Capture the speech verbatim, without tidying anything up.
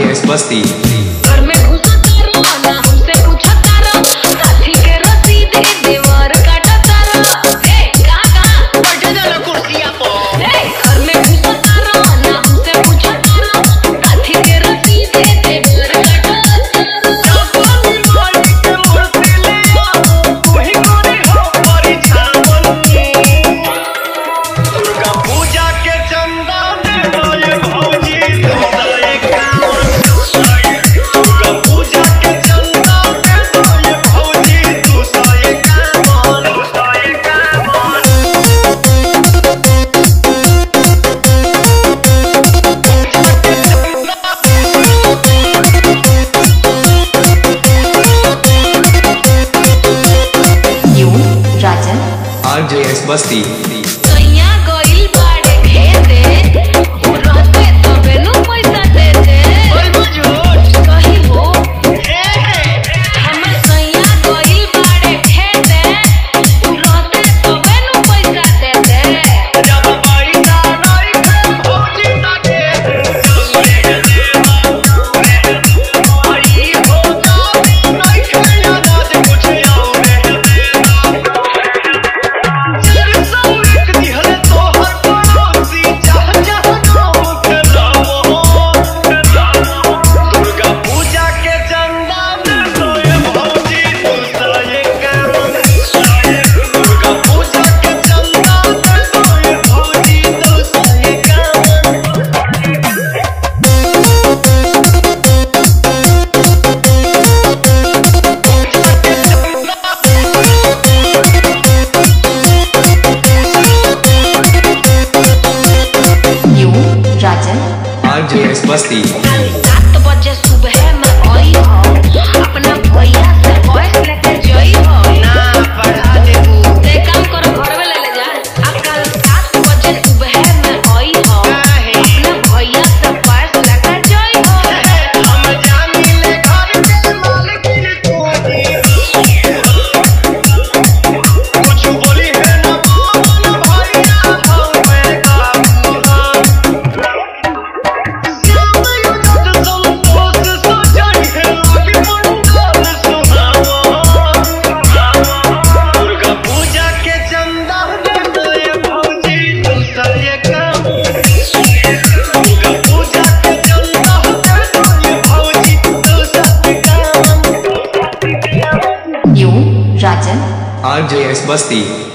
Rajan Basti. घर में घुसा तारा ना हमसे पूछा तारा काठी के रसीद देवर काटा तारा ए का का बैठे जाना कुर्सिया पर ए घर में घुसा तारा ना हमसे पूछा तारा काठी के रसीद देवर काटा तारा अपनी माटी के मूर्ति ले आ वही कोरी हो परिछावन दुर्गा पूजा के चंदा दे ये भौजी दूसरे काम दुर्गा पूजा के चंदा दे ये भौजी दूसरे काम दूसरे काम You, Rajan. Rajan Basti. सैया गइल बाड़े खेते रहते तबे नु पैसा देते बोल बुझोट कही हो हमर सैया गइल बाड़े खेते रहते तबे नु पैसा देते जब पैसा नहीं है भौजी ना दे चले देवा आई हो ना नहीं खाया आज कुछ और देना चल सौ एक दिहले तो हर पड़ोसी जह जह नाम के नाम दुर्गा पूजा के चंदा दे दो ये भौजी दूसरे काम दुर्गा पूजा के चंदा दे दो ये भौजी दूसरे काम You, Rajan. Rajan Basti. कल सात बजे सुबह में आई हो अपना भैया से वॉइस लेके जई हो ना पढ़ा देबू ते काम करो घर में ले ले जा अब कल सात बजे सुबह में आई हो अपना भैया से वॉइस लेके जई हो हम जानी ले घर के मालकिन तोरी कुछ बोली है ना मोहन भैया हम मैं काबू हम श्याम युद्ध संतोष सजाई है लगी मंडल सुनावा दुर्गा पूजा के चंदा दे दो ये भौजी दूसरे काम दुर्गा पूजा के चंदा दे दो ये भौजी दूसरे काम You, Rajan. Rajan Basti.